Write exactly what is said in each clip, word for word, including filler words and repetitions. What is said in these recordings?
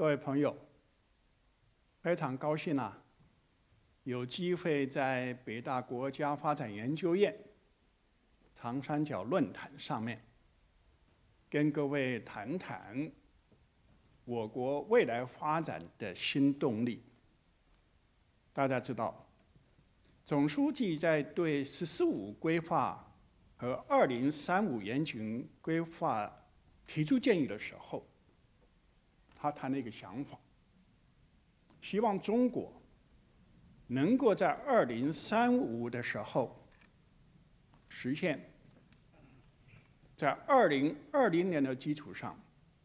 各位朋友，非常高兴啊，有机会在北大国家发展研究院长三角论坛上面，跟各位谈谈我国未来发展的新动力。大家知道，总书记在对“十四五”规划和二零三五远景规划提出建议的时候，他谈了一个想法，希望中国能够在二零三五的时候实现，在二零二零年的基础上，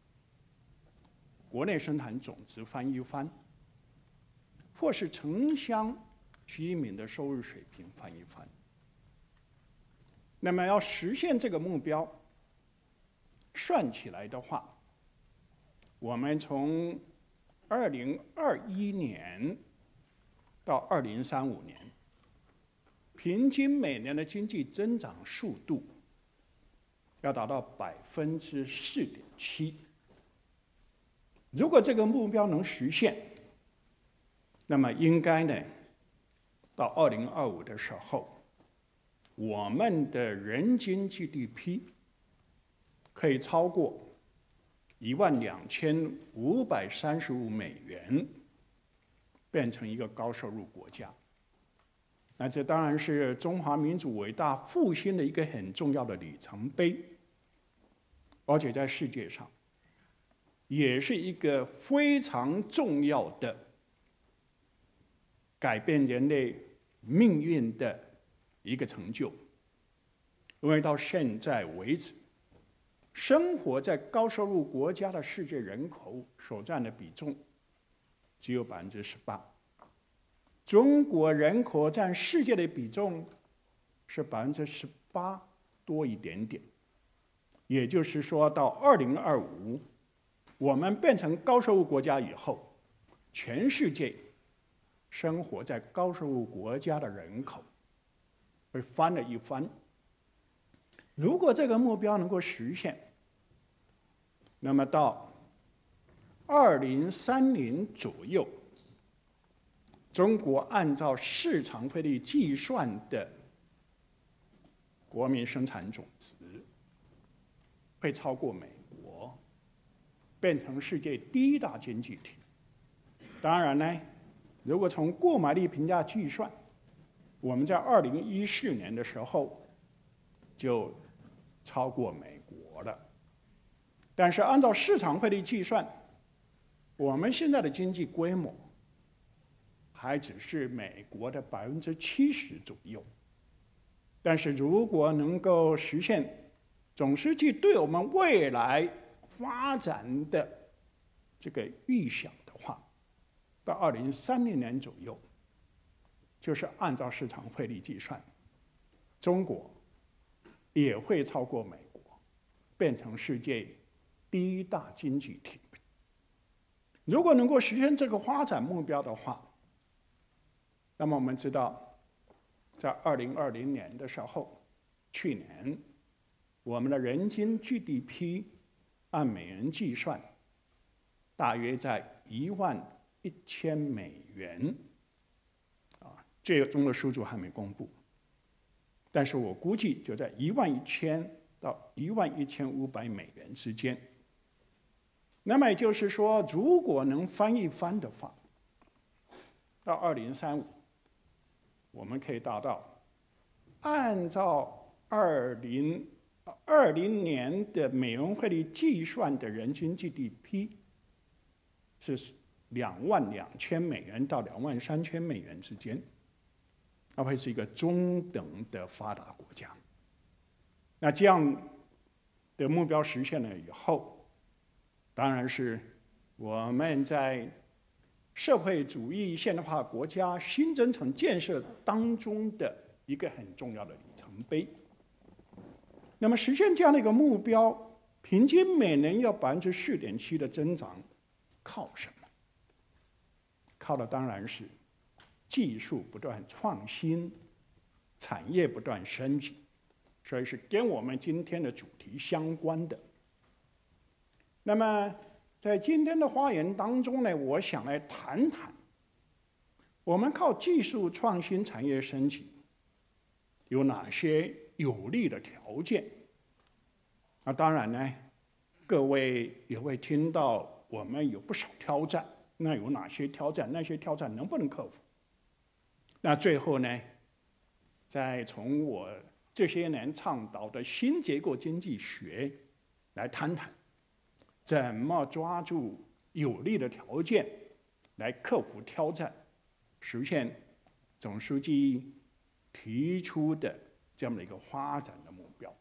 国内生产总值翻一番，或是城乡居民的收入水平翻一番。那么要实现这个目标，算起来的话，我们从二零二一年到二零三五年，平均每年的经济增长速度要达到百分之四点七。如果这个目标能实现，那么应该呢，到二零二五的时候，我们的人均 G D P 可以超过一万两千五百三十五美元，变成一个高收入国家。那这当然是中华民族伟大复兴的一个很重要的里程碑，而且在世界上，也是一个非常重要的改变人类命运的一个成就。因为到现在为止，生活在高收入国家的世界人口所占的比重只有百分之十八，中国人口占世界的比重是百分之十八多一点点。也就是说，到二零二五，我们变成高收入国家以后，全世界生活在高收入国家的人口会翻了一番。如果这个目标能够实现，那么到二零三零左右，中国按照市场费率计算的国民生产总值会超过美国，变成世界第一大经济体。当然呢，如果从购买力评价计算，我们在二零一四年的时候就超过美国了。但是按照市场汇率计算，我们现在的经济规模还只是美国的百分之七十左右。但是如果能够实现总书记对我们未来发展的这个预想的话，到二零三零年左右，就是按照市场汇率计算，中国也会超过美国，变成世界第一大经济体。如果能够实现这个发展目标的话，那么我们知道，在二零二零年的时候，去年我们的人均 G D P 按美元计算，大约在一万一千美元。啊，最终的数字还没公布，但是我估计就在一万一千到一万一千五百美元之间。那么也就是说，如果能翻一番的话，到二零三五，我们可以达到按照二零二零年的美元汇率计算的人均 G D P 是两万两千美元到两万三千美元之间，那会是一个中等的发达国家。那这样的目标实现了以后，当然是我们在社会主义现代化国家新征程建设当中的一个很重要的里程碑。那么实现这样的一个目标，平均每年要百分之四点七的增长，靠什么？靠的当然是技术不断创新，产业不断升级，所以是跟我们今天的主题相关的。那么在今天的发言当中呢，我想来谈谈，我们靠技术创新产业升级有哪些有利的条件？那当然呢，各位也会听到我们有不少挑战，那有哪些挑战？那些挑战能不能克服？那最后呢，再从我这些年倡导的新结构经济学来谈谈，怎么抓住有利的条件来克服挑战，实现总书记提出的这样的一个发展的目标。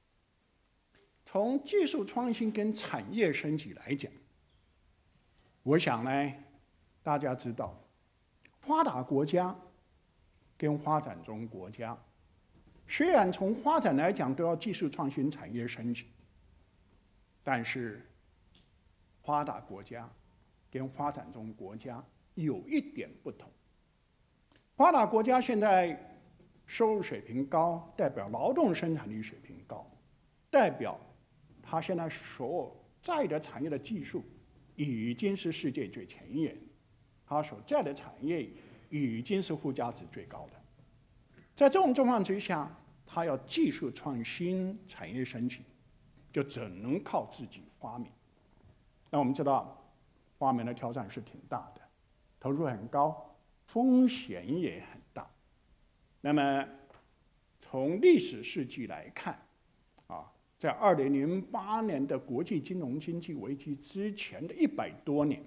从技术创新跟产业升级来讲，我想呢，大家知道，发达国家跟发展中国家，虽然从发展来讲都要技术创新、产业升级，但是发达国家跟发展中国家有一点不同。发达国家现在收入水平高，代表劳动生产力水平高，代表它现在所在的产业的技术已经是世界最前沿，它所在的产业已经是附加值最高的。在这种状况之下，它要技术创新、产业升级，就只能靠自己发明。那我们知道，发明的挑战是挺大的，投入很高，风险也很大。那么，从历史事迹来看，啊，在二零零八年的国际金融经济危机之前的一百多年，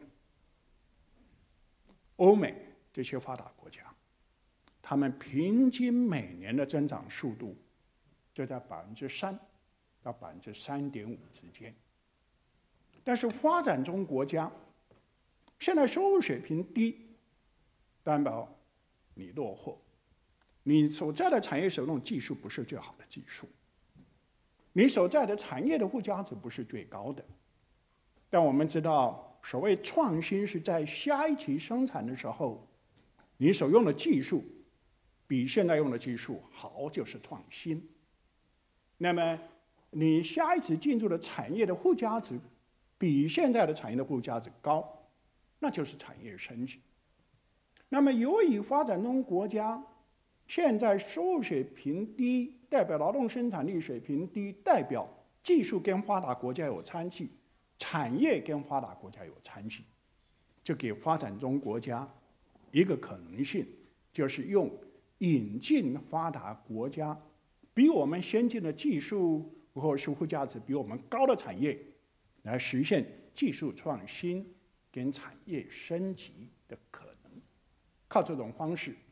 欧美这些发达国家，他们平均每年的增长速度就在百分之三到百分之三点五之间。但是发展中国家现在收入水平低，担保你落后，你所在的产业使用技术不是最好的技术，你所在的产业的附加值不是最高的。但我们知道，所谓创新是在下一期生产的时候，你所用的技术比现在用的技术好，就是创新。那么你下一次进入的产业的附加值比现在的产业的附加值高，那就是产业升级。那么由于发展中国家现在收入水平低，代表劳动生产力水平低，代表技术跟发达国家有差距，产业跟发达国家有差距，就给发展中国家一个可能性，就是用引进发达国家比我们先进的技术或是附加值比我们高的产业，来实现技术创新跟产业升级的可能。靠这种方式，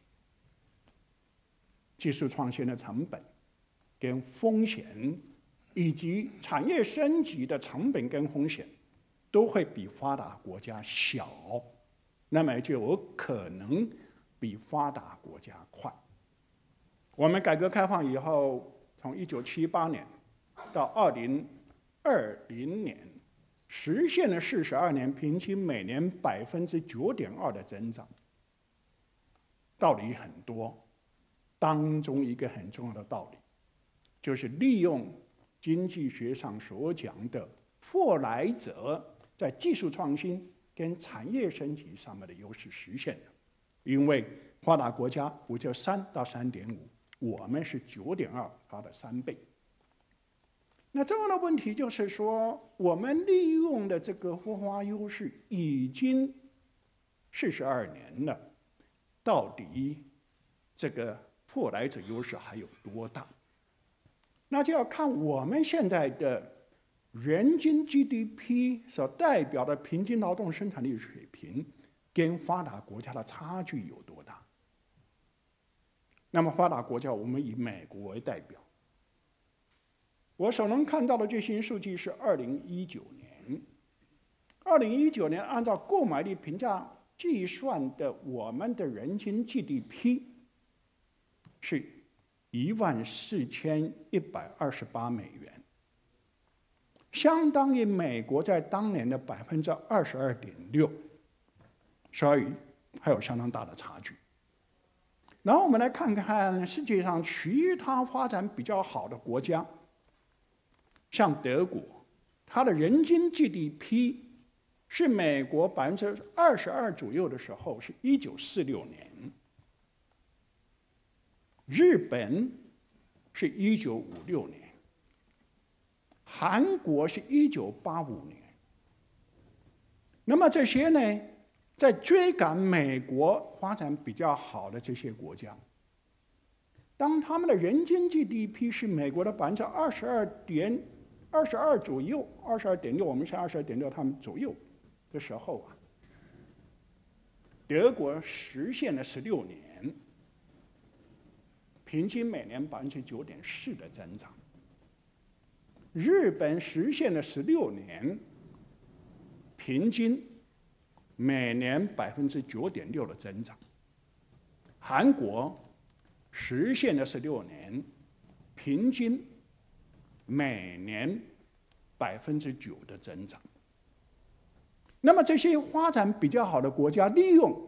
技术创新的成本跟风险，以及产业升级的成本跟风险，都会比发达国家小，那么就有可能比发达国家快。我们改革开放以后，从一九七八年到二零二零年，实现了四十二年平均每年百分之九点二的增长。道理很多，当中一个很重要的道理，就是利用经济学上所讲的后来者在技术创新跟产业升级上面的优势实现的。因为发达国家不就三到三点五，我们是九点二，它的三倍。那这样的问题就是说，我们利用的这个孵化优势已经四十二年了，到底这个后来者优势还有多大？那就要看我们现在的人均 G D P 所代表的平均劳动生产力水平跟发达国家的差距有多大。那么发达国家，我们以美国为代表，我所能看到的最新数据是二零一九年，二零一九年按照购买力评价计算的我们的人均 G D P 是一万四千一百二十八美元，相当于美国在当年的百分之二十二点六，所以还有相当大的差距。然后我们来看看世界上其他发展比较好的国家，像德国，它的人均 G D P 是美国百分之二十二左右的时候，是一九四六年；日本是一九五六年；韩国是一九八五年。那么这些呢，在追赶美国发展比较好的这些国家，当他们的人均 G D P 是美国的百分之二十二点二十二左右，二十二点六，我们是二十二点六，他们左右的时候啊，德国实现了十六年，平均每年百分之九点四的增长；日本实现了十六年，平均每年百分之九点六的增长；韩国实现了十六年，平均每年百分之九的增长。那么这些发展比较好的国家，利用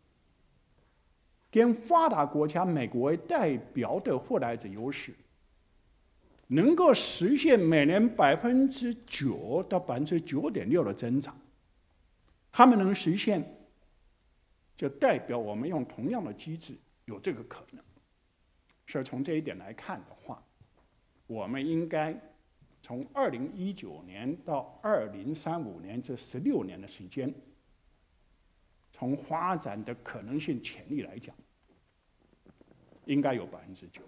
跟发达国家美国为代表的获得者优势，能够实现每年百分之九到百分之九点六的增长。他们能实现，就代表我们用同样的机制有这个可能。所以从这一点来看的话，我们应该从二零一九年到二零三五年这十六年的时间，从发展的可能性潜力来讲，应该有百分之九。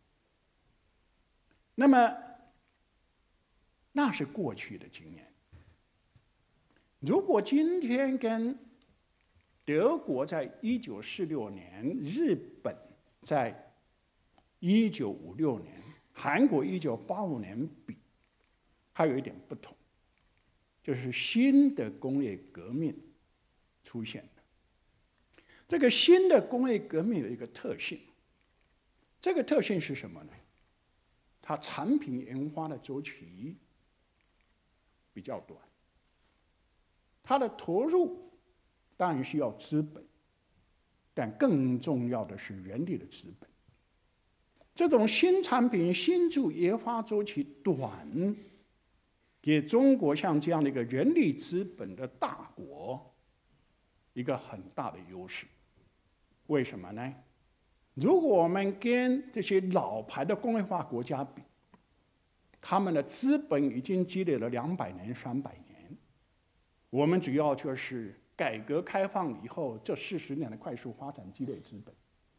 那么，那是过去的经验。如果今天跟德国在一九四六年，日本在一九五六年，韩国一九八五年比，还有一点不同，就是新的工业革命出现了。这个新的工业革命有一个特性，这个特性是什么呢？它产品研发的周期比较短，它的投入当然需要资本，但更重要的是人力的资本。这种新产品新筑研发周期短，给中国像这样的一个人力资本的大国一个很大的优势。为什么呢？如果我们跟这些老牌的工业化国家比，他们的资本已经积累了两百年、三百年，我们主要就是改革开放以后这四十年的快速发展积累资本。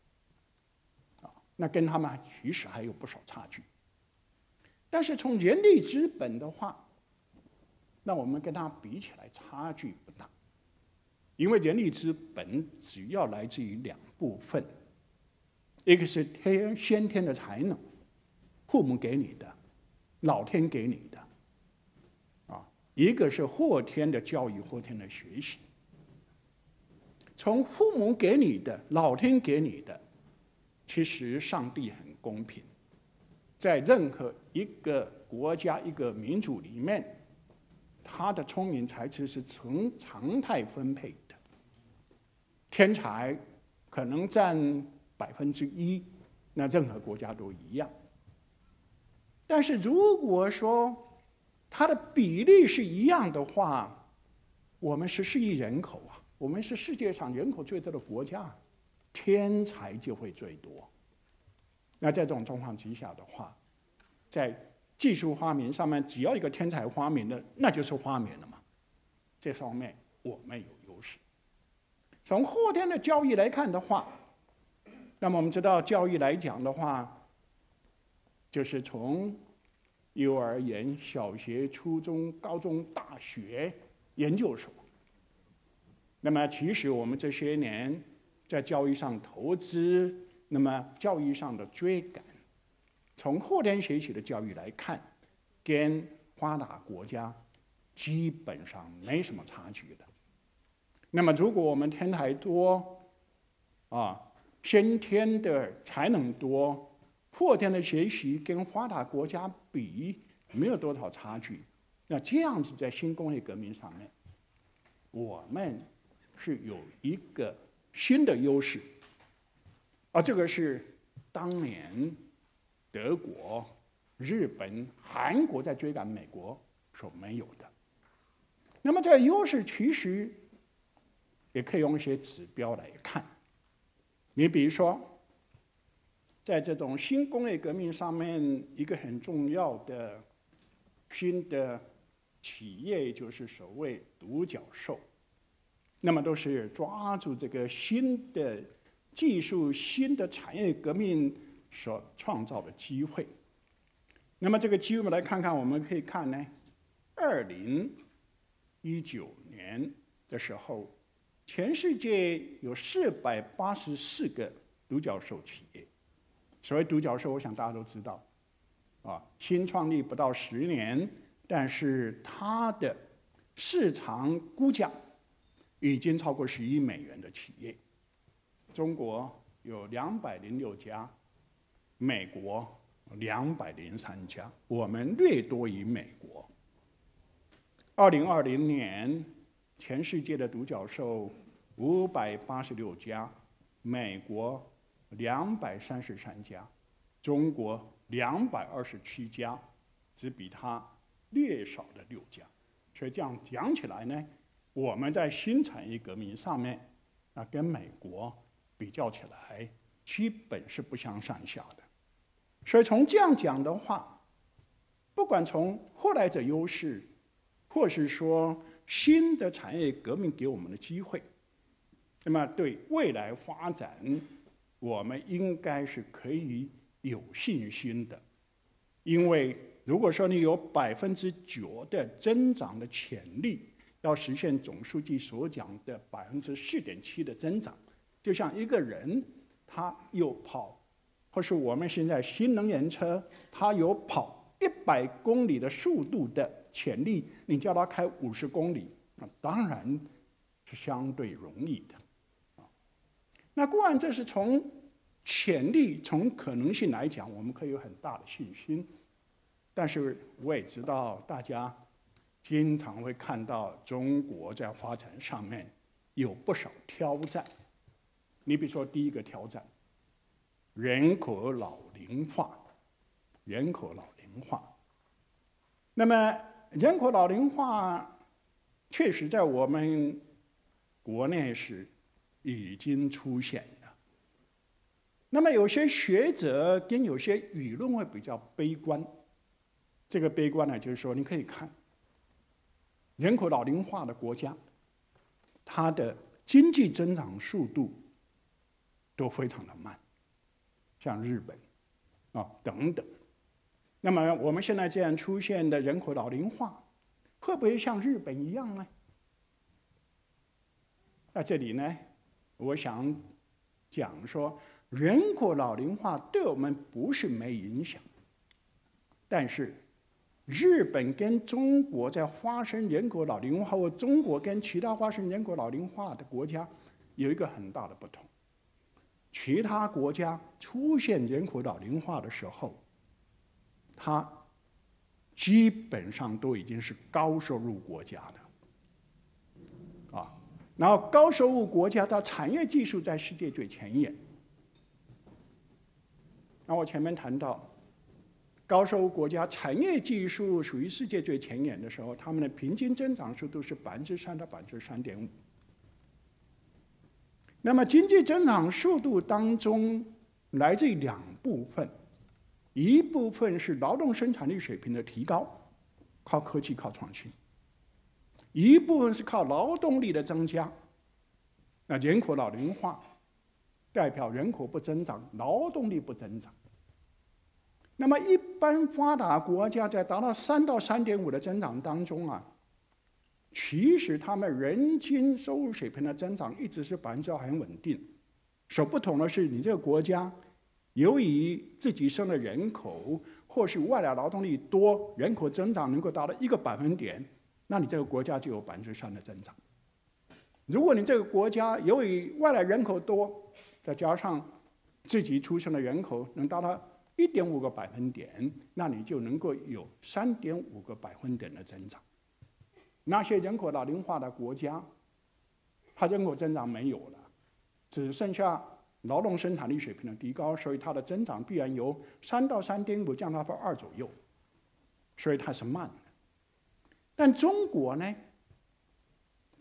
那跟他们其实还有不少差距，但是从人力资本的话，那我们跟他比起来差距不大，因为人力资本主要来自于两部分，一个是天先天的才能，父母给你的，老天给你的，啊，一个是后天的教育、后天的学习。从父母给你的、老天给你的，其实上帝很公平，在任何一个国家、一个民族里面，他的聪明才智是呈常态分配的。天才可能占百分之一，那任何国家都一样。但是如果说它的比例是一样的话，我们十四亿人口啊，我们是世界上人口最多的国家。天才就会最多。那在这种状况之下的话，在技术发明上面，只要一个天才发明的，那就是发明了嘛。这方面我们有优势。从后天的教育来看的话，那么我们知道教育来讲的话，就是从幼儿园、小学、初中、高中、大学、研究所。那么其实我们这些年在教育上投资，那么教育上的追赶，从后天学习的教育来看，跟发达国家基本上没什么差距的。那么如果我们天才多，啊，先天的才能多，后天的学习跟发达国家比没有多少差距，那这样子在新工业革命上面，我们是有一个新的优势，而这个是当年德国、日本、韩国在追赶美国所没有的。 那么这个优势其实也可以用一些指标来看。你比如说，在这种新工业革命上面，一个很重要的新的企业就是所谓独角兽。那么都是抓住这个新的技术、新的产业革命所创造的机会。那么这个机会，我们来看看，我们可以看呢，二零一九年的时候，全世界有四百八十四个独角兽企业。所谓独角兽，我想大家都知道，啊，新创立不到十年，但是它的市场估价已经超过十亿美元的企业。中国有两百零六家，美国两百零三家，我们略多于美国。二零二零年，全世界的独角兽五百八十六家，美国两百三十三家，中国两百二十七家，只比它略少了六家。所以这样讲起来呢，我们在新产业革命上面，啊，跟美国比较起来，基本是不相上下的。所以从这样讲的话，不管从后来者优势，或是说新的产业革命给我们的机会，那么对未来发展，我们应该是可以有信心的。因为如果说你有百分之九的增长的潜力，要实现总书记所讲的百分之四点七的增长，就像一个人他有跑，或是我们现在新能源车，它有跑一百公里的速度的潜力，你叫它开五十公里，那当然是相对容易的。那固然这是从潜力、从可能性来讲，我们可以有很大的信心。但是我也知道，大家经常会看到中国在发展上面有不少挑战。你比如说，第一个挑战，人口老龄化，人口老龄化。那么，人口老龄化确实在我们国内是已经出现了。那么，有些学者跟有些舆论会比较悲观。这个悲观呢，就是说，你可以看人口老龄化的国家，它的经济增长速度都非常的慢，像日本啊等等。那么我们现在这样出现的人口老龄化，会不会像日本一样呢？在这里呢，我想讲说，人口老龄化对我们不是没影响，但是日本跟中国在发生人口老龄化，或中国跟其他发生人口老龄化的国家有一个很大的不同。其他国家出现人口老龄化的时候，它基本上都已经是高收入国家的，啊，然后高收入国家它产业技术在世界最前沿。那我前面谈到，高收入国家产业技术属于世界最前沿的时候，他们的平均增长速度是百分之三到百分之三点五。那么经济增长速度当中来自于两部分，一部分是劳动生产力水平的提高，靠科技、靠创新；一部分是靠劳动力的增加。那人口老龄化代表人口不增长，劳动力不增长。那么，一般发达国家在达到三到三点五的增长当中啊，其实他们人均收入水平的增长一直是百分之二很稳定。所不同的是，你这个国家由于自己生的人口或是外来劳动力多，人口增长能够达到一个百分点，那你这个国家就有百分之三的增长。如果你这个国家由于外来人口多，再加上自己出生的人口能达到一点五个百分点，那你就能够有三点五个百分点的增长。那些人口老龄化的国家，它人口增长没有了，只剩下劳动生产力水平的提高，所以它的增长必然由三到三点五降到二左右，所以它是慢的。但中国呢，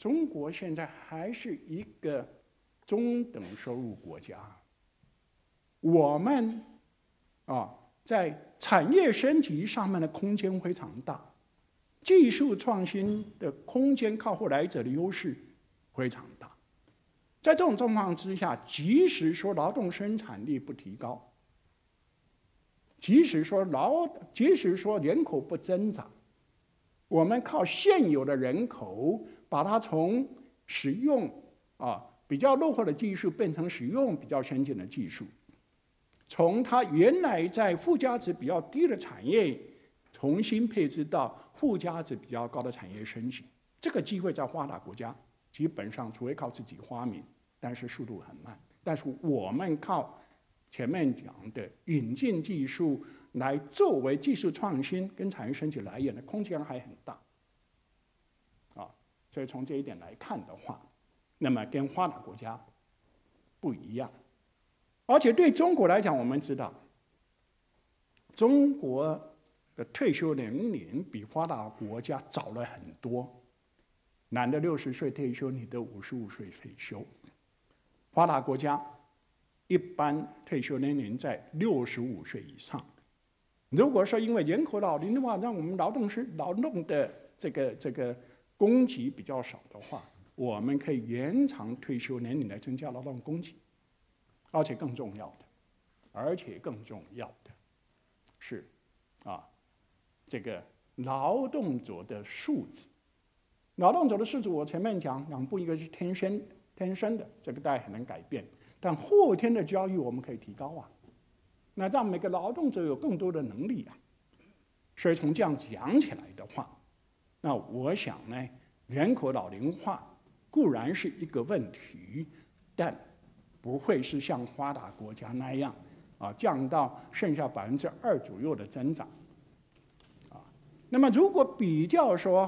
中国现在还是一个中等收入国家，我们啊在产业升级上面的空间非常大，技术创新的空间靠后来者的优势非常大。在这种状况之下，即使说劳动生产力不提高，即使说劳，即使说人口不增长，我们靠现有的人口，把它从使用啊比较落后的技术变成使用比较先进的技术，从它原来在附加值比较低的产业，重新配置到附加值比较高的产业升级。这个机会在发达国家基本上除非靠自己发明，但是速度很慢。但是我们靠前面讲的引进技术来作为技术创新跟产业升级来源的空间还很大，啊，所以从这一点来看的话，那么跟发达国家不一样。而且对中国来讲，我们知道，中国的退休年龄比发达国家早了很多，男的六十岁退休，女的五十五岁退休。发达国家一般退休年龄在六十五岁以上。如果说因为人口老龄的话，让我们劳动是劳动的这个这个供给比较少的话，我们可以延长退休年龄来增加劳动供给。而且更重要的，而且更重要的是，啊，这个劳动者的素质。劳动者的素质，我前面讲两步，一个是天生天生的，这个大家很难改变，但后天的教育我们可以提高啊。那让每个劳动者有更多的能力啊。所以从这样讲起来的话，那我想呢，人口老龄化固然是一个问题，但不会是像发达国家那样啊，降到剩下百分之二左右的增长啊。那么如果比较说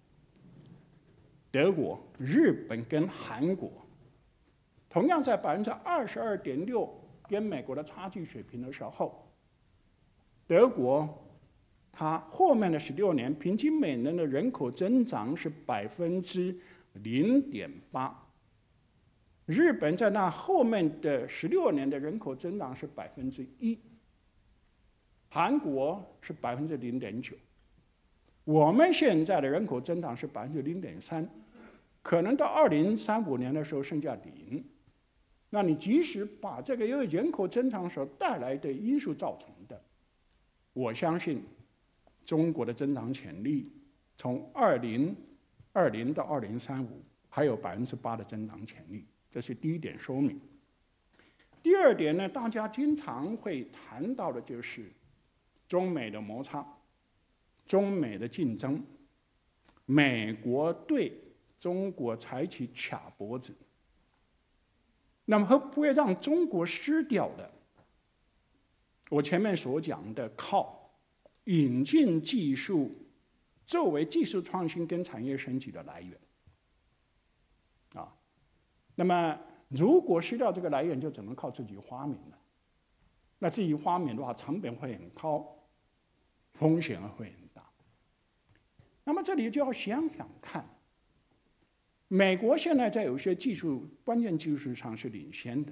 德国、日本跟韩国，同样在百分之二十二点六跟美国的差距水平的时候，德国它后面的十六年平均每年的人口增长是百分之零点八。日本在那后面的十六年的人口增长是百分之一，韩国是百分之零点九，我们现在的人口增长是百分之零点三，可能到二零三五年的时候剩下零。那你即使把这个因为人口增长所带来的因素造成的，我相信中国的增长潜力从二零二零到二零三五还有百分之八的增长潜力。这是第一点说明。第二点呢，大家经常会谈到的就是中美的摩擦、中美的竞争，美国对中国采取卡脖子，那么会不会让中国失掉了我前面所讲的靠引进技术作为技术创新跟产业升级的来源？啊。那么，如果失掉这个来源，就只能靠自己发明了。那自己发明的话，成本会很高，风险会很大。那么这里就要想想看，美国现在在有些技术关键技术上是领先的。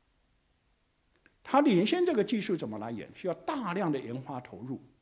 它领先这个技术怎么来源？需要大量的研发投入。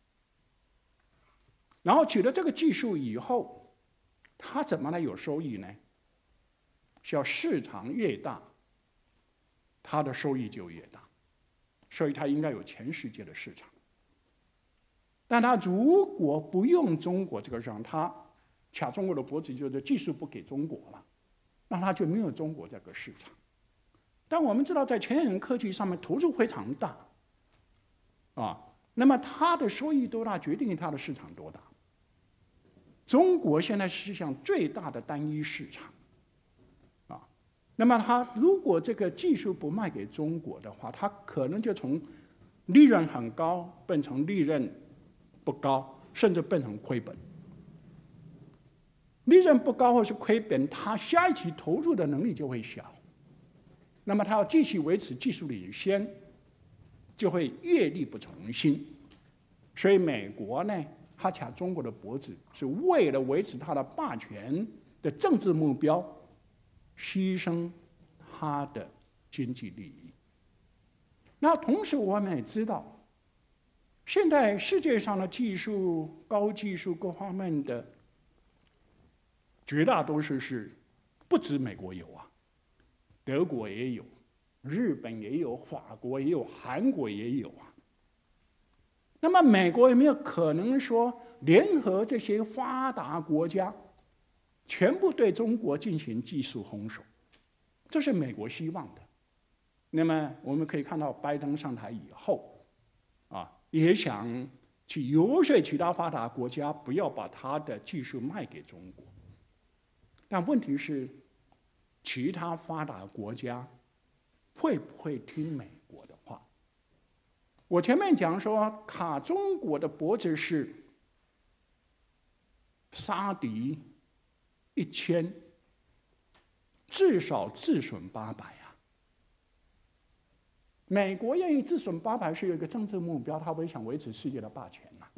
然后取得这个技术以后，它怎么来有收益呢？需要市场越大，它的收益就越大，所以它应该有全世界的市场。但它如果不用中国这个市场，它卡中国的脖子，就是技术不给中国了，那它就没有中国这个市场。但我们知道，在前沿科技上面投入非常大，啊，那么它的收益多大，决定它的市场多大。中国现在是世界上最大的单一市场。那么，它如果这个技术不卖给中国的话，它可能就从利润很高变成利润不高，甚至变成亏本。利润不高或是亏本，它下一期投入的能力就会小。那么，它要继续维持技术领先，就会越力不从心。所以，美国呢，它卡中国的脖子，是为了维持它的霸权的政治目标，牺牲他的经济利益。那同时我们也知道，现在世界上的技术、高技术各方面的绝大多数是不止美国有啊，德国也有，日本也有，法国也有，韩国也有啊。那么美国有没有可能说联合这些发达国家，全部对中国进行技术轰手？这是美国希望的。那么我们可以看到，拜登上台以后，啊，也想去游说其他发达国家不要把他的技术卖给中国。但问题是，其他发达国家会不会听美国的话？我前面讲说，卡中国的脖子是杀敌一千，至少自损八百啊。美国愿意自损八百是有一个政治目标，他会想维持世界的霸权呐、啊。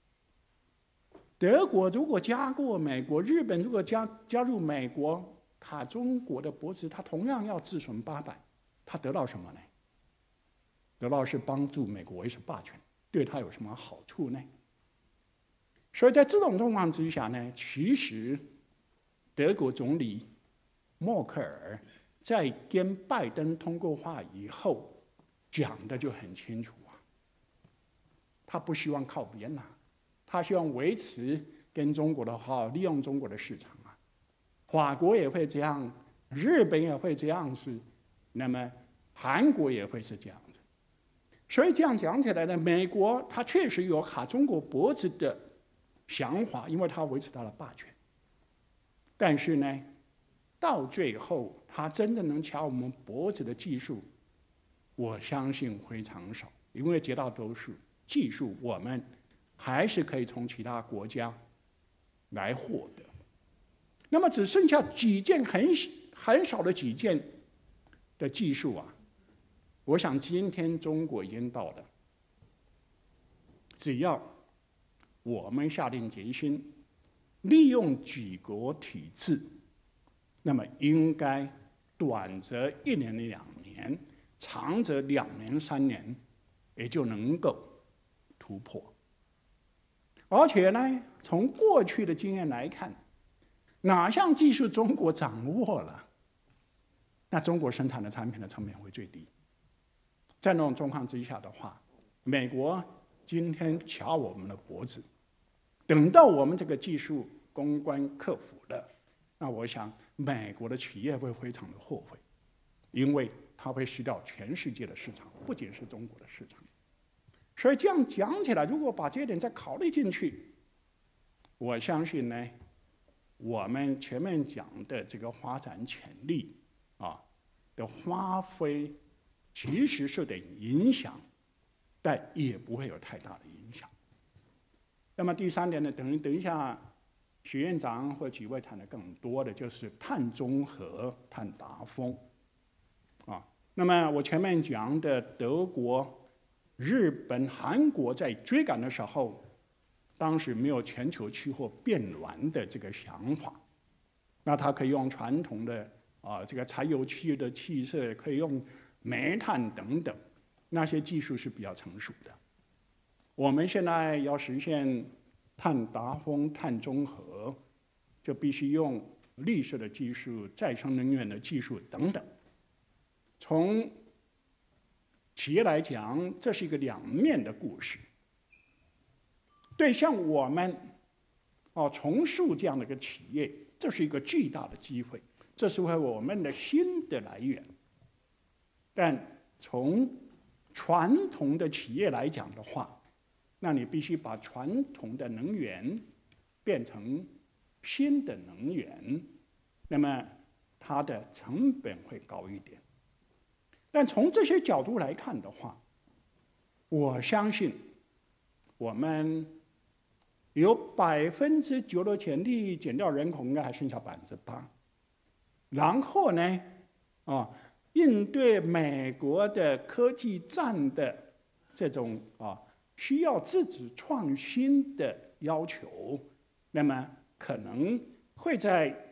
德国如果加过美国，日本如果加加入美国，卡中国的脖子，他同样要自损八百，他得到什么呢？得到是帮助美国维持霸权，对他有什么好处呢？所以在这种状况之下呢，其实德国总理默克尔在跟拜登通过话以后，讲的就很清楚啊，他不希望靠边呐、啊，他希望维持跟中国的话，利用中国的市场啊。法国也会这样，日本也会这样子，那么韩国也会是这样子。所以这样讲起来呢，美国它确实有卡中国脖子的想法，因为它维持它的霸权。但是呢，到最后它真正能卡我们脖子的技术，我相信非常少，因为绝大多数技术我们还是可以从其他国家来获得。那么只剩下几件很很少的几件的技术啊，我想今天中国已经到了，只要我们下定决心，利用举国体制，那么应该短则一年两年，长则两年三年，也就能够突破。而且呢，从过去的经验来看，哪项技术中国掌握了，那中国生产的产品的成本会最低。在那种状况之下的话，美国今天掐我们的脖子，等到我们这个技术攻关克服了，那我想美国的企业会非常的后悔，因为它会失掉全世界的市场，不仅是中国的市场。所以这样讲起来，如果把这一点再考虑进去，我相信呢，我们前面讲的这个发展潜力啊的发挥，其实受点影响，但也不会有太大的影响。那么第三点呢，等等一下，许院长或几位谈的更多的就是碳中和、碳达峰啊。那么我前面讲的德国、日本、韩国在追赶的时候，当时没有全球气候变暖的这个想法，那它可以用传统的啊这个柴油汽的汽车，可以用煤炭等等，那些技术是比较成熟的。我们现在要实现碳达峰、碳中和，就必须用绿色的技术、再生能源的技术等等。从企业来讲，这是一个两面的故事。对像我们哦重塑这样的一个企业，这是一个巨大的机会，这是为我们的新的来源。但从传统的企业来讲的话，那你必须把传统的能源变成新的能源，那么它的成本会高一点。但从这些角度来看的话，我相信我们有百分之九的潜力，减掉人口应该还剩下百分之八。然后呢，啊，应对美国的科技战的这种啊需要自主创新的要求，那么可能会在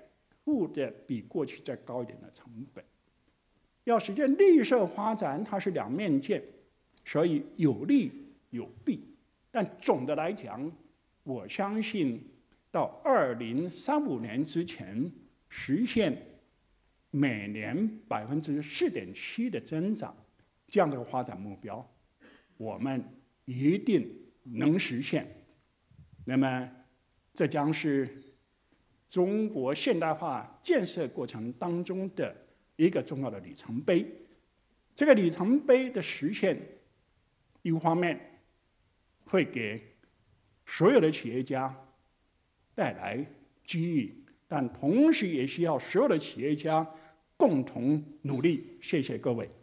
付的比过去再高一点的成本。要实现绿色发展，它是两面剑，所以有利有弊。但总的来讲，我相信到二零三五年之前实现每年百分之四点七的增长，这样的发展目标，我们一定能实现。那么，这将是中国现代化建设过程当中的一个重要的里程碑。这个里程碑的实现，一方面会给所有的企业家带来机遇，但同时也需要所有的企业家共同努力。谢谢各位。